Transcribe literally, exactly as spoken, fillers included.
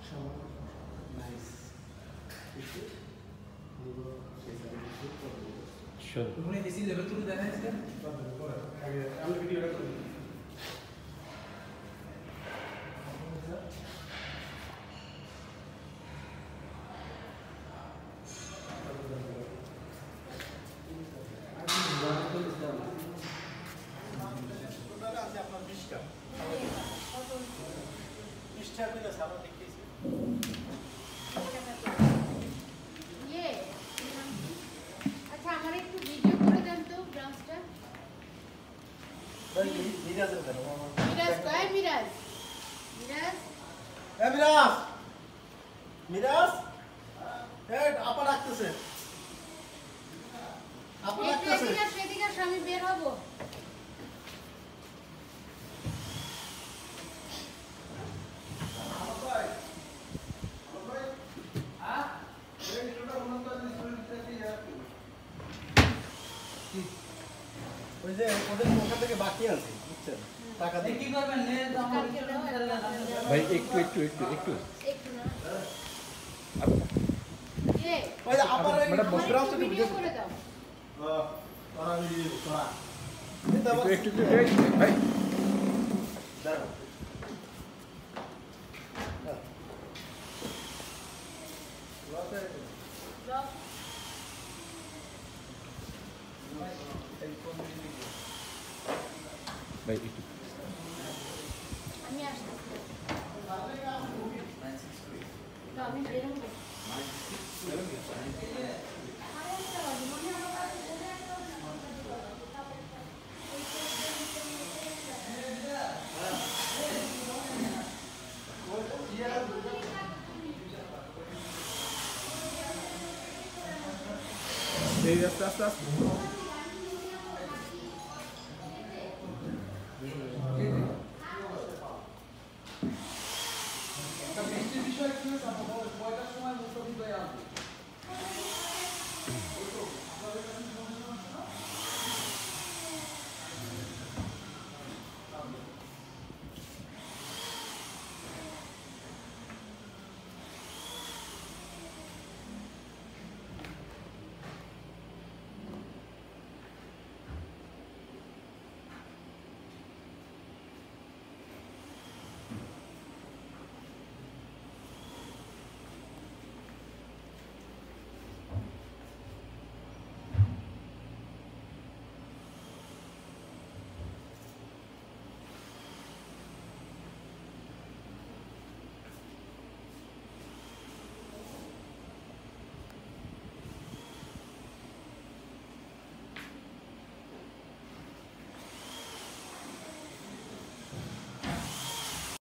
Nice. Sure. तुमने इसी level two देना है इसका? आगे हम वीडियो रेकॉर्ड करेंगे। ওই যে ওদের ওখান থেকে বাকি আছে বুঝছেন টাকা দিয়ে কি করবেন নে ভাই একটু একটু একটু একটু একটু না এই ওই যে আবার এই ম্যাডাম ব্রাউজারটা ভিডিও করে দাও হ্যাঁ তারা ভিডিও করা একটু একটু একটু ভাই দাঁড়াও ব্লগ ভাই একটু আমি আসছি তো আমি বেরোবো এই আস্তে আস্তে আস্তে বিষয় কি হয়েছে আপনার কয়টার সময় মুস্তফিজ ভাই আসবে